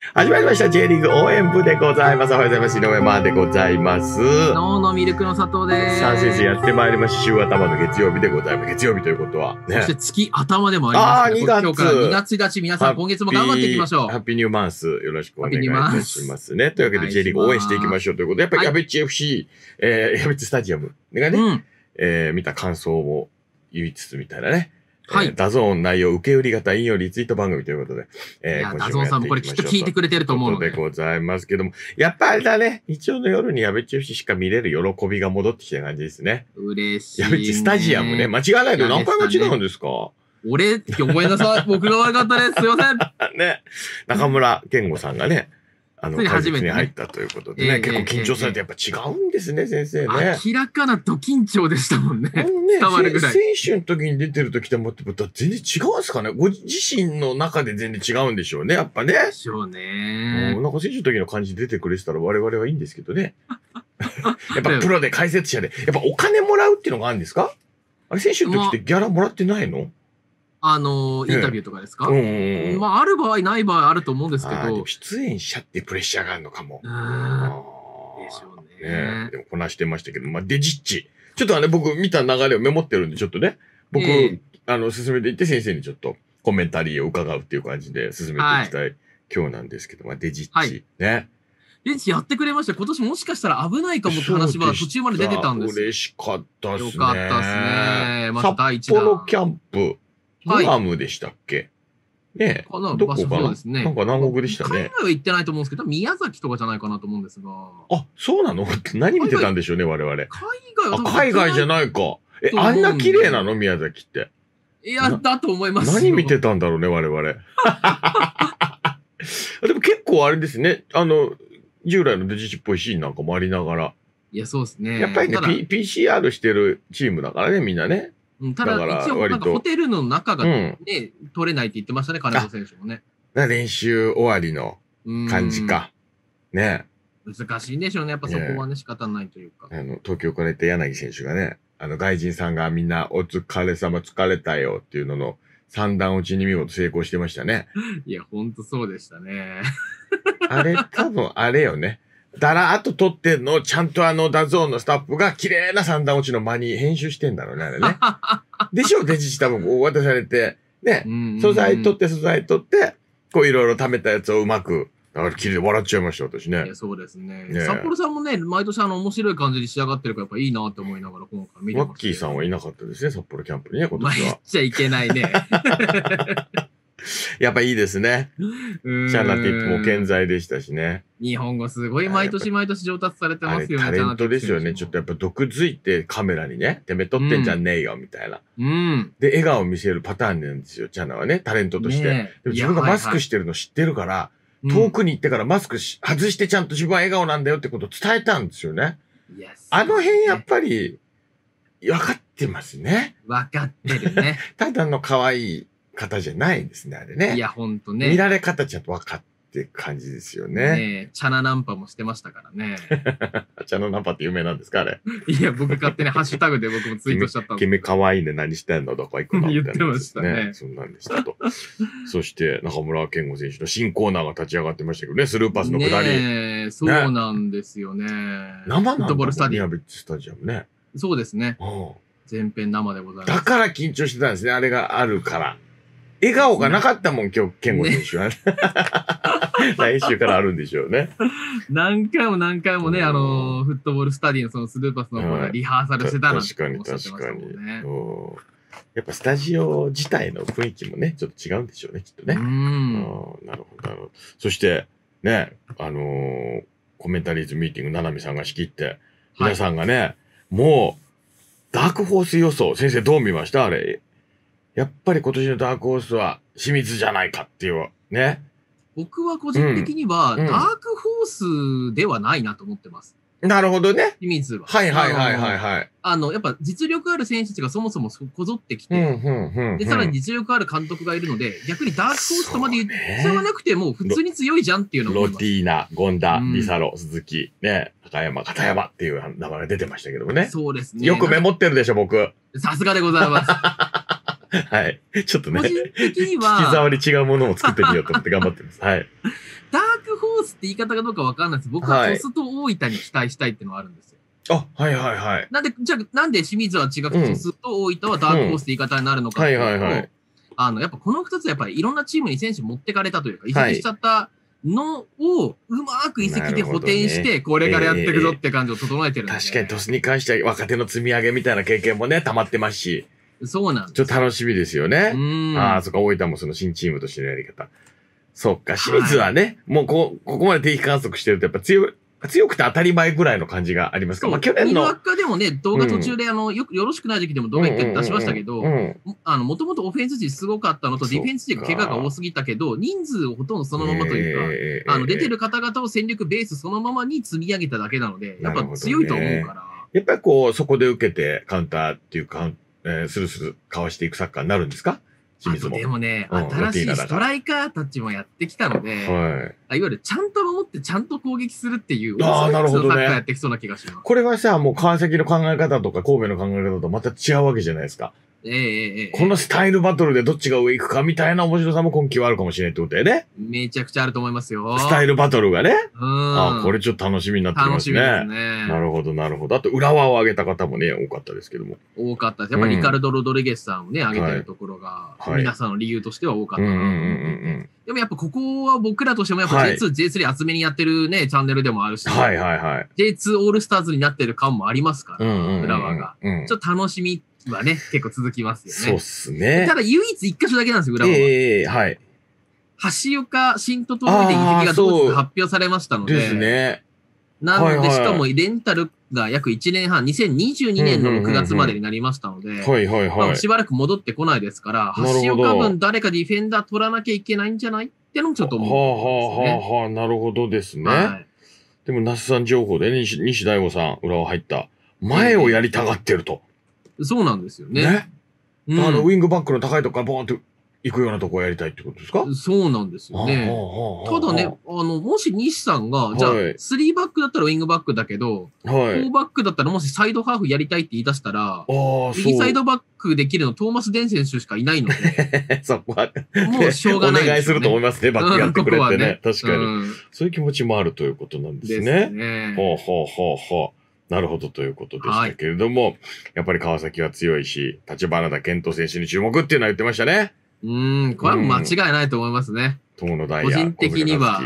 始まりました。J リーグ応援部でございます。おはようございます。井上マーでございます。 脳のミルクの佐藤です。 さあ、先生やってまいりました。週頭の月曜日でございます。月曜日ということは、ね。 そして月頭でもありますね。 2月。 今日から2月1日、皆さん今月も頑張っていきましょう。 ハッピーニューマンス、よろしくお願いいたしますね。というわけで、J リーグ応援していきましょうということで、やっぱりやべっち FC、やべっちスタジアムがね、見た感想を言いつつみたいなね。はい。ダゾーン内容受け売り型引用リツイート番組ということで、 ダゾーンさんもこれきっと聞いてくれてると思うので。 ということでございますけども、やっぱあれだね、日曜の夜にやべっち FC しか見れる喜びが戻ってきた感じですね。 嬉しい。 やべっちスタジアムね、間違わないで何回間違うんですか？ 俺、ごめんなさい。僕が悪かったです。すいません。 ね。中村健吾さんがね、解説に入ったということでね、結構緊張されてやっぱ違うんですね、先生ね。 明らかなド緊張でしたもんね。伝わるぐらい。 選手の時に出てる時と思って全然違うんですかね。ご自身の中で全然違うんでしょうね、やっぱね。 でしょうね。 なんか選手の時の感じ出てくれてたら我々はいいんですけどね。やっぱプロで解説者で、やっぱお金もらうっていうのがあるんですか？あれ選手の時ってギャラもらってないの？ インタビューとかですか？まあ、ある場合、ない場合あると思うんですけど。 出演者ってプレッシャーがあるのかも。 でしょうね。 でもこなしてましたけど、まあ、デジッチ。ちょっと僕見た流れをメモってるんで、ちょっとね、僕、進めていって先生にちょっとコメンタリーを伺うっていう感じで進めていきたい今日なんですけど、まあ、デジッチ。ね。 デジッチやってくれました。今年もしかしたら危ないかもって話は途中まで出てたんです。 嬉しかったっすね。 よかったっすね。まず第一弾。札幌キャンプ。グアムでしたっけ？ねえ。どこかな？なんか南国でしたね。 海外は行ってないと思うんですけど、宮崎とかじゃないかなと思うんですが。 あ、そうなの？何見てたんでしょうね、我々。 海外じゃないか。あんな綺麗なの？宮崎って。 いや、だと思いますよ。 何見てたんだろうね、我々。でも結構あれですね。従来のデジチっぽいシーンなんかもありながら。 いや、そうですね。 やっぱりね、PCR してるチームだからね、みんなね。 ただ、一応、なんかホテルの中がね、取れないって言ってましたね、金子選手もね。 練習終わりの感じか。ね。 難しいんでしょうね。やっぱそこはね、仕方ないというか。 東京から行った柳選手がね、外人さんがみんなお疲れ様疲れたよっていうのの三段落ちに見事成功してましたね。 いや、ほんとそうでしたね。 あれ、多分あれよね。だらーっと撮ってんのをちゃんとダゾーンのスタッフが綺麗な三段落ちの間に編集してんだろうね、あれね。でしょ、デジチ多分こう渡されて、ね、素材取って、こういろいろ貯めたやつをうまく、だから綺麗で笑っちゃいました、私ね。 いや、そうですね。札幌さんもね、毎年面白い感じに仕上がってるからやっぱいいなって思いながら今回見てます。 ワッキーさんはいなかったですね、札幌キャンプにね、今年は。 言っちゃいけないね。 やっぱいいですね。シャナティップも健在でしたしね。 日本語すごい毎年毎年上達されてますよね。 タレントですよね。ちょっとやっぱ毒づいてカメラにね、てめえ撮ってんじゃねえよ、みたいな。で、笑顔を見せるパターンなんですよ、チャナはね、タレントとして。でも自分がマスクしてるの知ってるから、遠くに行ってからマスク外してちゃんと自分は笑顔なんだよってことを伝えたんですよね。あの辺やっぱり、分かってますね。 分かってるね。 ただの可愛い方じゃないですね、あれね。 いや、ほんとね。 見られ方ちゃんと分かって感じですよね。 チャナナンパもしてましたからね。 チャナナンパって有名なんですか、あれ。 いや、僕勝手にハッシュタグで僕もツイートしちゃったんで。 君可愛いね、何してんのどこ行くの言ってましたね。 そんなんでしたと。そして、中村健吾選手の新コーナーが立ち上がってましたけどね、スルーパスのくだり。 そうなんですよね。 生なんだもん、宮部スタジアムね。 そうですね。全編生でございます。 だから緊張してたんですね、あれがあるから。笑顔がなかったもん、今日、健吾選手は。来週からあるんでしょうね。 何回も何回もね、フットボールスタディのそのスルーパスのリハーサルしてたなんて確かに確かに。やっぱスタジオ自体の雰囲気もね、ちょっと違うんでしょうね、きっとね。なるほど、なるほど。そして、ね、コメンタリーズミーティング、ななみさんが仕切って、皆さんがね、もう、ダークホース予想、先生どう見ましたあれ。やっぱり今年のダークホースは清水じゃないかっていうね。 僕は個人的には、ダークホースではないなと思ってます。 なるほどね。 清水は。 はいはいはいはいはい。 やっぱ実力ある選手たちがそもそもこぞってきて、で、さらに実力ある監督がいるので、逆にダークホースとまで言っなくても、普通に強いじゃんっていうのをロティーナ、ゴンダ、リサロ、鈴木、ね、高山、片山っていう名前が出てましたけどもね。 そうですね。 よくメモってるでしょ、僕。 さすがでございます。 はい。ちょっとね、 個人的には、 聞き障り違うものを作ってみようと思って頑張ってます。はい。 ダーククホースって言い方かどうかわかんないです。僕は鳥栖と大分に期待したいっていうのはあるんですよ。 あ、はいはいはい。 じゃあ、なんで清水は違くて、鳥栖と大分はダークホースって言い方になるのかっていうと、やっぱこの2つやっぱりいろんなチームに選手持ってかれたというか、移籍しちゃったのをうまく移籍で補填して、これからやっていくぞって感じを整えてるんで、 確かに鳥栖に関しては若手の積み上げみたいな経験もね、溜まってますし。 そうなんです。 ちょっと楽しみですよね。ああ、そっか、大分もその新チームとしてのやり方。そっか、清水はね、もうここまで定期観測してるとやっぱ強くて当たり前ぐらいの感じがありますか。まあ去年の。 にわかでもね、動画途中でよろしくない時期でも動画一回出しましたけど、もともとオフェンス陣すごかったのと、ディフェンス陣が怪我が多すぎたけど、人数をほとんどそのままというか、出てる方々を戦力ベースそのままに積み上げただけなので、やっぱ強いと思うから。 やっぱりこう、そこで受けてカウンターっていうか、スルスルかわしていくサッカーになるんですか。 でもね、新しいストライカーたちもやってきたので、いわゆるちゃんと守ってちゃんと攻撃するっていう、 なるほどね。サッカーやってきそうな気がします。 これはさ、もう川崎の考え方とか神戸の考え方とまた違うわけじゃないですか。このスタイルバトルでどっちが上行くかみたいな面白さも今季はあるかもしれないってことだよね。 めちゃくちゃあると思いますよ。 スタイルバトルがね。これちょっと楽しみになってきますね。楽しみですね。なるほど、なるほど。あと、浦和を上げた方もね、多かったですけども。 多かったです。やっぱりリカルド・ロドリゲスさんをね、上げてるところが、皆さんの理由としては多かったなと思って。でもやっぱここは僕らとしてもやっぱ J2、J3 厚めにやってるね、チャンネルでもあるし、J2 オールスターズになってる感もありますから、浦和が。ちょっと楽しみはね、結構続きますよね。 そうっすね。 ただ唯一一箇所だけなんですよ、浦和は。橋岡新都東で移籍が同日発表されましたので。ですね。なので、しかもレンタルが約1年半、2022年の6月までになりましたので、しばらく戻ってこないですから、橋岡分誰かディフェンダー取らなきゃいけないんじゃないってのもちょっと思うんですね。 なるほどですね。でも、那須さん情報で西大吾さん、浦和入った。前をやりたがってると。 そうなんですよね。 ウィングバックの高いとこからボーンと行くようなとこをやりたいってことですか。 そうなんですよね。ただね、もし西さんが、じゃあ、3バックだったらウィングバックだけど、4バックだったらもしサイドハーフやりたいって言い出したら、右サイドバックできるのトーマス・デン選手しかいないので、 そこは、 もうしょうがない。 お願いすると思いますね、バックやってくれってね。確かに。そういう気持ちもあるということなんですね。なるほどということでしたけれども、やっぱり川崎は強いし、立花田健人選手に注目っていうのは言ってましたね。 これは間違いないと思いますね。 友野大也。 個人的には。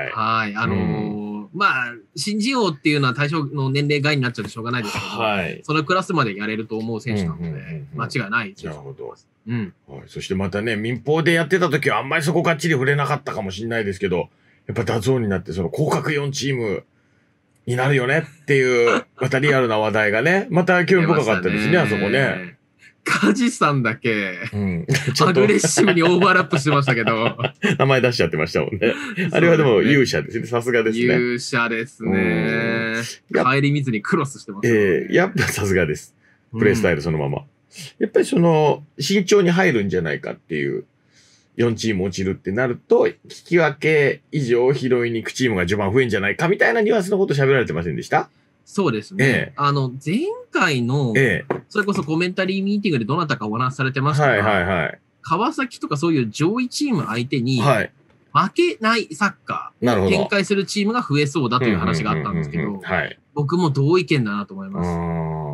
まあ、新人王っていうのは対象の年齢外になっちゃってしょうがないですけど、そのクラスまでやれると思う選手なので、間違いない。 なるほど。そしてまたね、民放でやってた時はあんまりそこがっちり触れなかったかもしれないですけど、やっぱダゾーンになってその降格4チーム、になるよねっていう、またリアルな話題がね、また興味深かったですね、あそこね。 梶さんだけ、アグレッシブにオーバーラップしてましたけど。 名前出しちゃってましたもんね。あれはでも勇者ですね、さすがですね。 勇者ですね。帰り水にクロスしてますやっぱさすがです。プレイスタイルそのまま。やっぱりその、慎重に入るんじゃないかっていう。4チーム落ちるってなると、引き分け以上拾いに行くチームが序盤増えんじゃないかみたいなニュアンスのこと喋られてませんでした？ そうですね。前回の、それこそコメンタリーミーティングでどなたかお話しされてましたが、川崎とかそういう上位チーム相手に、負けないサッカー、展開するチームが増えそうだという話があったんですけど、僕も同意見だなと思います。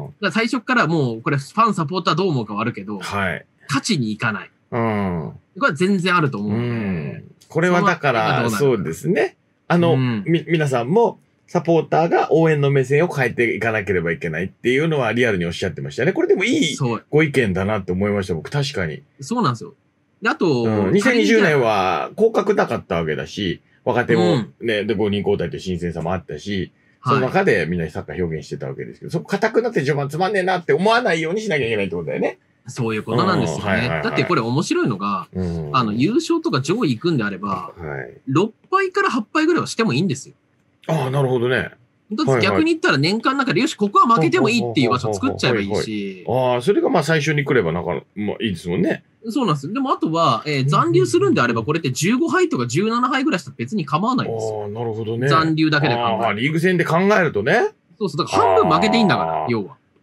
だ最初からもう、これファンサポーターどう思うかはあるけど、勝ちに行かない。これは全然あると思うので。 これはだから、そうですね。皆さんも、サポーターが応援の目線を変えていかなければいけないっていうのはリアルにおっしゃってましたね。これでもいいご意見だなって思いました、僕。確かに。 そうなんですよ。であと、 2020年は降格なかったわけだし、若手もね、で5人交代という新鮮さもあったし、その中でみんなサッカー表現してたわけですけど、そこ硬くなって序盤つまんねえなって思わないようにしなきゃいけないってことだよね。 そういうことなんですよね。だってこれ面白いのが、優勝とか上位行くんであれば、6敗から8敗ぐらいはしてもいいんですよ。 ああ、なるほどね。 だって逆に言ったら年間の中で、よし、ここは負けてもいいっていう場所を作っちゃえばいいし。 ああ、それがまあ最初に来ればなんか、まあいいですもんね。 そうなんですよ。でもあとは、残留するんであれば、これって15敗とか17敗ぐらいしたら別に構わないんですよ。 ああ、なるほどね。 残留だけで考える。 リーグ戦で考えるとね。 そうそう、だから半分負けていいんだから、要は。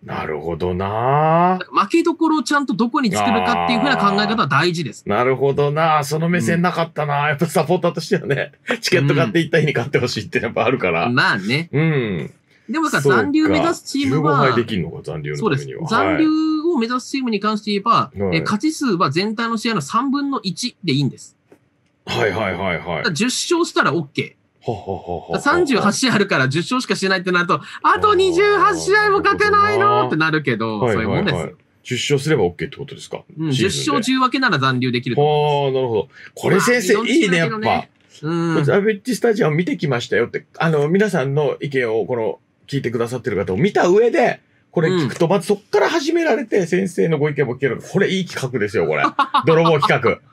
なるほどな。 負けどころをちゃんとどこに作るかっていうふうな考え方は大事です。 なるほどな。その目線なかったな。やっぱサポーターとしてはね、チケット買っていった日に買ってほしいってやっぱあるから。 まあね。 うん。 でも残留目指すチームは、 15敗できるのか、残留のためには。 残留を目指すチームに関して言えば、勝ち数は全体の試合の3分の1でいいんです。 はいはいはいはい。 10勝したら OK。38試合あるから10勝しかしてないってなると、あと28試合も勝てないのってなるけど、そういうもんです。 10勝すれば OK ってことですか。 10勝10分けなら残留できると思います。なるほど。これ先生いいね、やっぱ。ザベッジスタジアム見てきましたよって、皆さんの意見を聞いてくださってる方を見た上で、これ聞くと、まずそっから始められて、先生のご意見も聞ける。これいい企画ですよ、これ。泥棒企画。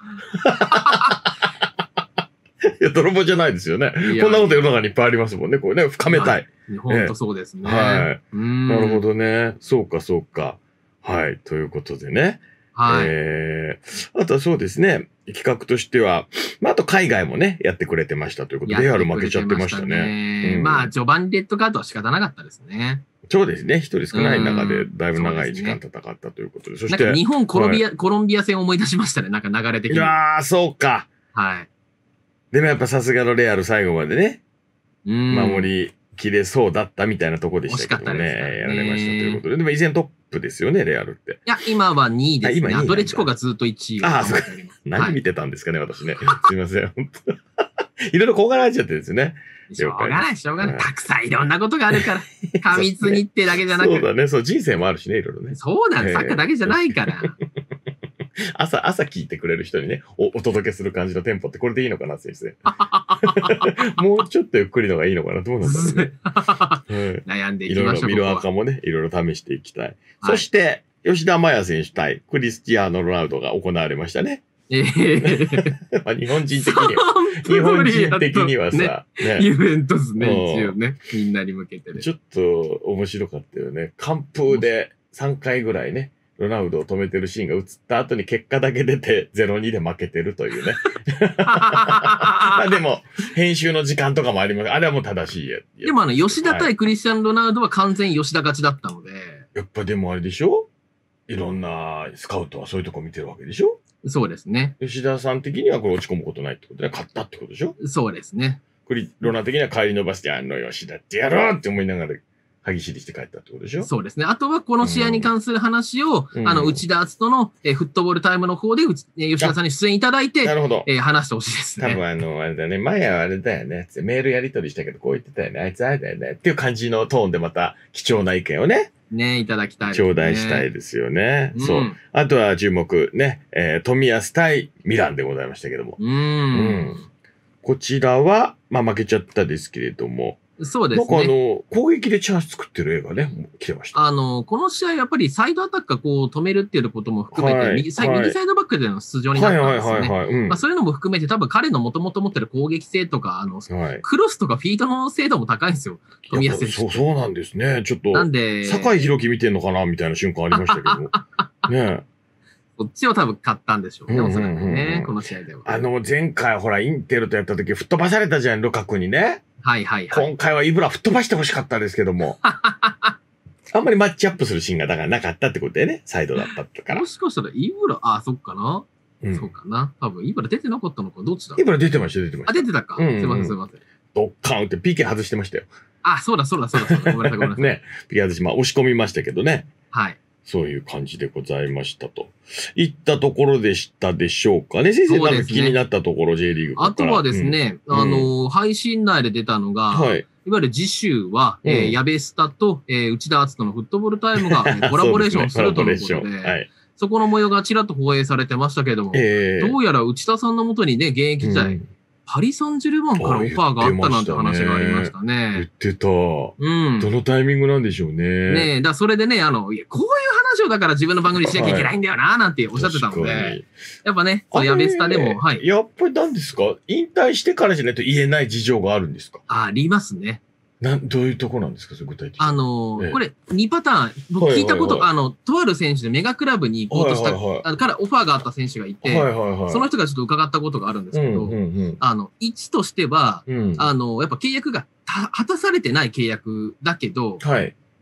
いや、泥棒じゃないですよね。こんなこと世の中にいっぱいありますもんね。これね、深めたい。 本当そうですね。 はい。なるほどね。そうか、そうか。はい。ということでね。はい。あとはそうですね。企画としては、あと海外もね、やってくれてましたということで、レアル負けちゃってましたね。 まあ、序盤レッドカードは仕方なかったですね。 そうですね。一人少ない中で、だいぶ長い時間戦ったということで。そして。 日本コロンビア戦を思い出しましたね。なんか流れ的に。 いやー、そうか。 はい。 でもやっぱさすがのレアル最後までね、守りきれそうだったみたいなとこでしたけどね。やられましたということで。でも依然トップですよね、レアルって。 いや、今は2位ですね。アトレチコがずっと1位。 ああ、そうか。何見てたんですかね、私ね。すいません。本当いろいろこうがられちゃってですね。 しょうがない、しょうがない。たくさんいろんなことがあるから。過密日程だけじゃなくて。 そうだね。そう、人生もあるしね、いろいろね。 そうなんです。サッカーだけじゃないから。 朝聞いてくれる人にね、お届けする感じのテンポってこれでいいのかな、先生。もうちょっとゆっくりのがいいのかな、どうなんだろうね。 悩んでいきましょう。 いろいろミロアカもね、いろいろ試していきたい。そして、吉田麻也選手対クリスティアーノ・ロナウドが行われましたね。日本人的にはさ、 イベントですね、一応ね。みんなに向けてね。 ちょっと面白かったよね。完封で3回ぐらいね。ロナウドを止めてるシーンが映った後に結果だけ出て 0-2 で負けてるというね。まあでも、編集の時間とかもあります。あれはもう正しいや。 でも吉田対クリスティアン・ロナウドは完全吉田勝ちだったので。 やっぱでもあれでしょ？いろんなスカウトはそういうとこ見てるわけでしょ？ そうですね。 吉田さん的にはこれ落ち込むことないってことで、勝ったってことでしょ？ そうですね。 ロナ的には帰り伸ばして、吉田ってやろうって思いながら、歯ぎしりして帰ったってことでしょ？ そうですね。あとはこの試合に関する話を、内田篤人のフットボールタイムの方で、吉田さんに出演いただいて、なるほど。話してほしいですね。 多分あれだね、前はあれだよね。メールやり取りしたけど、こう言ってたよね。あいつあれだよね。っていう感じのトーンでまた貴重な意見をね。 いただきたい、 頂戴したいですよね。そう。あとは注目ね、冨安対ミランでございましたけども。こちらは、まあ負けちゃったですけれども。 そうですね。 なんか攻撃でチャンス作ってる映画ね、来てました。 この試合やっぱりサイドアタックがこう止めるっていうことも含めて、右サイドバックでの出場になったんですよね。まあそういうのも含めて多分彼のもともと持ってる攻撃性とか、クロスとかフィードの精度も高いんですよ。冨安選手。 そうなんですね。ちょっと、 なんで、 酒井宏樹見てんのかなみたいな瞬間ありましたけど。ねこっちを多分買ったんでしょうね、おそらくね、この試合では。 前回ほら、インテルとやった時吹っ飛ばされたじゃん、ルカクにね。 はいはいはい。今回はイブラ吹っ飛ばしてほしかったですけども。あんまりマッチアップするシーンがだからなかったってことでね、サイドだったから。 もしかしたらイブラ、そっかな。そうかな。多分イブラ出てなかったのか、どっちだ？ イブラ出てました、出てました。 出てたか。すいません。 ドッカーンって PK 外してましたよ。 そうだ。ごめんなさい、ごめんなさい。 ね、PK 外し、押し込みましたけどね。 はい。 そういう感じでございましたと。いったところでしたでしょうかね。先生、なんか気になったところ、J リーグから。 あとはですね、配信内で出たのが、いわゆる次週は、ヤベスタと、内田篤人のフットボールタイムがコラボレーションするということで、そこの模様がちらっと放映されてましたけども、どうやら内田さんのもとにね、現役時代、パリ・サンジェルマンからオファーがあったなんて話がありましたね。 言ってた。どのタイミングなんでしょうね。 それでね、こういう話をだから自分の番組にしなきゃいけないんだよな、なんておっしゃってたので、やっぱね、ヤベスタでも、 やっぱり何ですか？引退してからじゃないと言えない事情があるんですか？ ありますね。 どういうとこなんですか、具体的に。 これ、2パターン。僕聞いたこと、とある選手でメガクラブに行こうとしたからオファーがあった選手がいて、その人がちょっと伺ったことがあるんですけど、1としては、やっぱ契約が果たされてない契約だけど、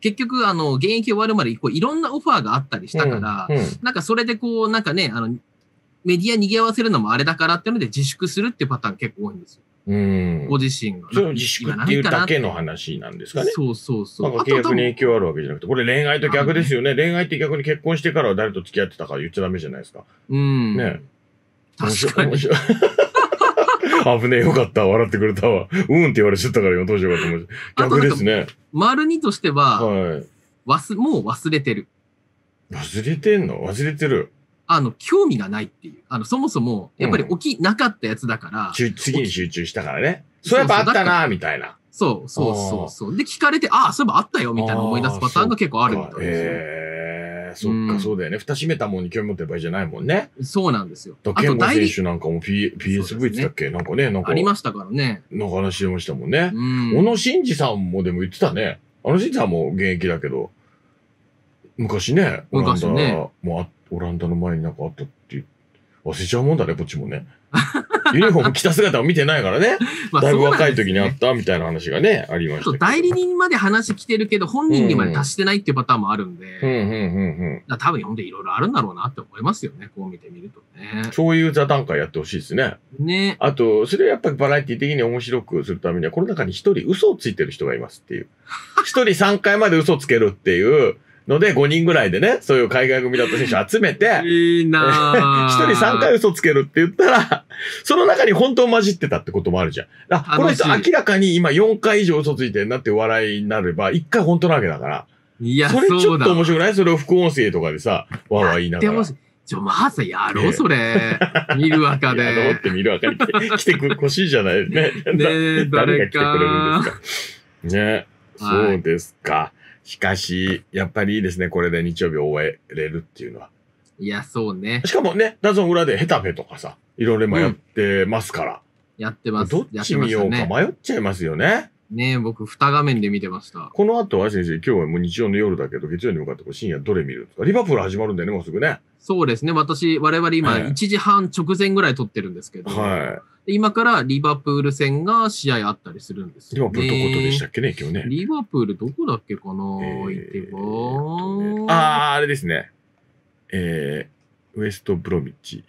結局、現役終わるまでいろんなオファーがあったりしたから、なんかそれでなんかね、メディア逃げ合わせるのもあれだからってので自粛するっていうパターン結構多いんですよ。ご自身が。 それを自粛っていうだけの話なんですかね。 そうそうそう。 なんか契約に影響あるわけじゃなくて、これ恋愛と逆ですよね。恋愛って逆に結婚してからは誰と付き合ってたか言っちゃダメじゃないですか。ね。 確かに。 危ねえ、よかった。笑ってくれたわ。って言われちゃったから今どうしようかと思う。逆ですね。 丸2としては、もう忘れてる。 忘れてんの？忘れてる。 興味がないっていう。そもそも、やっぱり起きなかったやつだから。 次に集中したからね。そういえばあったなみたいな。 そう。で、聞かれて、そういえばあったよみたいな思い出すパターンが結構あるみたいですよ。 そっか、そうだよね。蓋閉めたもんに興味持ってる場合じゃないもんね。 そうなんですよ。 健吾選手なんかも PSV って言ったっけ？なんかね、 ありましたからね。 なんか話してましたもんね。小野伸二さんもでも言ってたね。伸二さんも現役だけど、昔ね、オランダの前になんかあったって忘れちゃうもんだね、こっちもね。ユニフォーム着た姿を見てないからね。だいぶ若い時にあったみたいな話がね、ありました。 代理人まで話来てるけど、本人にまで達してないっていうパターンもあるんで。多分読んでいろいろあるんだろうなって思いますよね、こう見てみるとね。 そういう座談会やってほしいですね。 ね。 あと、それをやっぱりバラエティ的に面白くするためには、この中に一人嘘をついてる人がいますっていう。一人3回まで嘘つけるっていう。ので、5人ぐらいでね、そういう海外組だった選手を集めて、 いいなぁ。 一人3回嘘つけるって言ったら、その中に本当混じってたってこともあるじゃん。この人明らかに今4回以上嘘ついてんなって笑いになれば、1回本当なわけだから。 いや、 それちょっと面白くない？それを副音声とかでさ、わーわー言いながら。 まずやろう、それ。見るわかで。 やろうって見るわかに来てほしいじゃないね。誰が来てくれるんですか。ね。そうですか。しかし、やっぱりいいですね。これで日曜日を終えれるっていうのは。 いや、そうね。 しかもね、ダゾン裏でヘタフェとかさ、いろいろ今やってますから。 やってます。 どっち見ようか迷っちゃいますよね。 ねえ、僕、2画面で見てました。 この後は先生、今日はもう日曜の夜だけど、月曜に向かって深夜どれ見るんですか？リバプール始まるんだよね、もうすぐね。 そうですね。我々今、1時半直前ぐらい撮ってるんですけど。今からリバプール戦が試合あったりするんですよ、ね。リバプールどことでしたっけね、今日ね。 リバプールどこだっけかな、 あれですね。ウエストブロミッチ。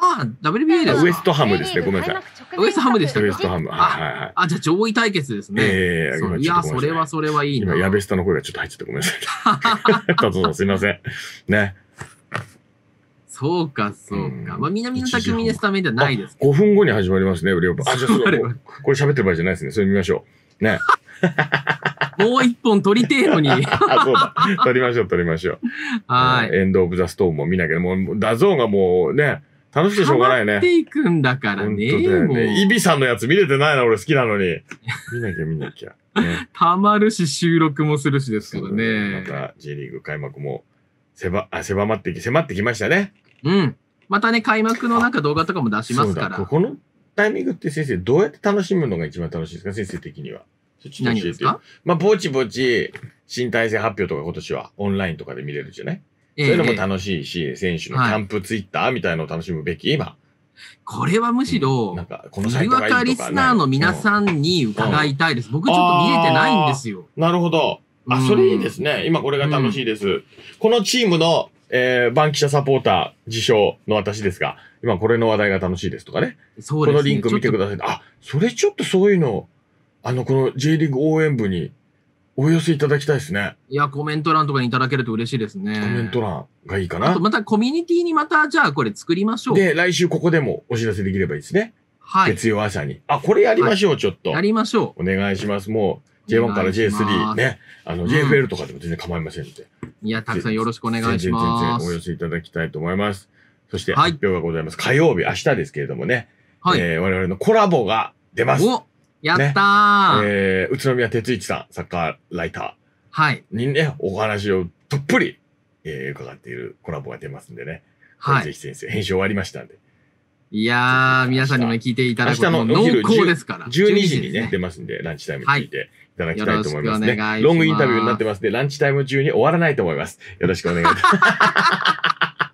WBA ですか？ ウエストハムですね。ごめんなさい。 ウエストハムでしたっけ？ ウエストハム。じゃあ上位対決ですね。いや、それはいいな。 今、ヤベスタの声がちょっと入っちゃってごめんなさい。タツさんすいません。ね。 そうか。まあ、南の匠でスタメンじゃないです。 5分後に始まりますね、リバプール。じゃあこれ喋ってる場合じゃないですね。それ見ましょう。ね。 もう一本撮りてえのに。 そうだ。撮りましょう。 はい。 エンドオブザストーンも見なきゃ、もう、ダゾーンがもうね、楽しくてしょうがないね。 ハマっていくんだからね。 本当だよね。イビさんのやつ見れてないな、俺好きなのに。見なきゃ。 たまるし、収録もするしですからね。 また J リーグ開幕も迫ってきましたね。 またね、開幕の動画とかも出しますから。 このタイミングって先生、どうやって楽しむのが一番楽しいですか？先生的には。 何ですか？ まあ、ぼちぼち、新体制発表とか今年はオンラインとかで見れるじゃない？そういうのも楽しいし、選手のキャンプツイッターみたいのを楽しむべき、今。 これはむしろ、にわかリスナーの皆さんに伺いたいです。僕ちょっと見れてないんですよ。 なるほど。それいいですね。今これが楽しいです。このチームの、バンキシャサポーター自称の私ですが、今これの話題が楽しいですとかね。 そうですね。 このリンク見てください。それちょっとそういうの、この J リーグ応援部にお寄せいただきたいですね。 いや、コメント欄とかにいただけると嬉しいですね。 コメント欄がいいかな。 あとまたコミュニティにじゃあこれ作りましょう。 で、来週ここでもお知らせできればいいですね。 はい。 月曜朝に。これやりましょう、ちょっと。 やりましょう。お願いします。もう J1 から J3 ね。JFL とかでも全然構いませんので。 いや、たくさんよろしくお願いします。 全然お寄せいただきたいと思います。そして発表がございます。火曜日、明日ですけれどもね。我々のコラボが出ます。 やったー。宇都宮哲一さん、サッカーライター。にね、お話をたっぷり、伺っているコラボが出ますんでね。ぜひ先生、編集終わりましたんで。 いやー、皆さんにも聞いていただくの濃厚ですから。 12時にね、出ますんで、ランチタイムに聞いていただきたいと思いますね。ロングインタビューになってますんで、ランチタイム中に終わらないと思います。よろしくお願いします。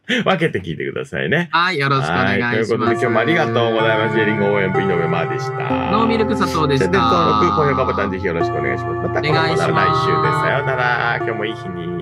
分けて聞いてくださいね。 はい、よろしくお願いします。ということで今日もありがとうございます。リンゴ応援部井上までした。 ノーミルク佐藤でした。 登録、高評価ボタンぜひよろしくお願いします。またこのコーナー来週です。さようなら。今日もいい日に。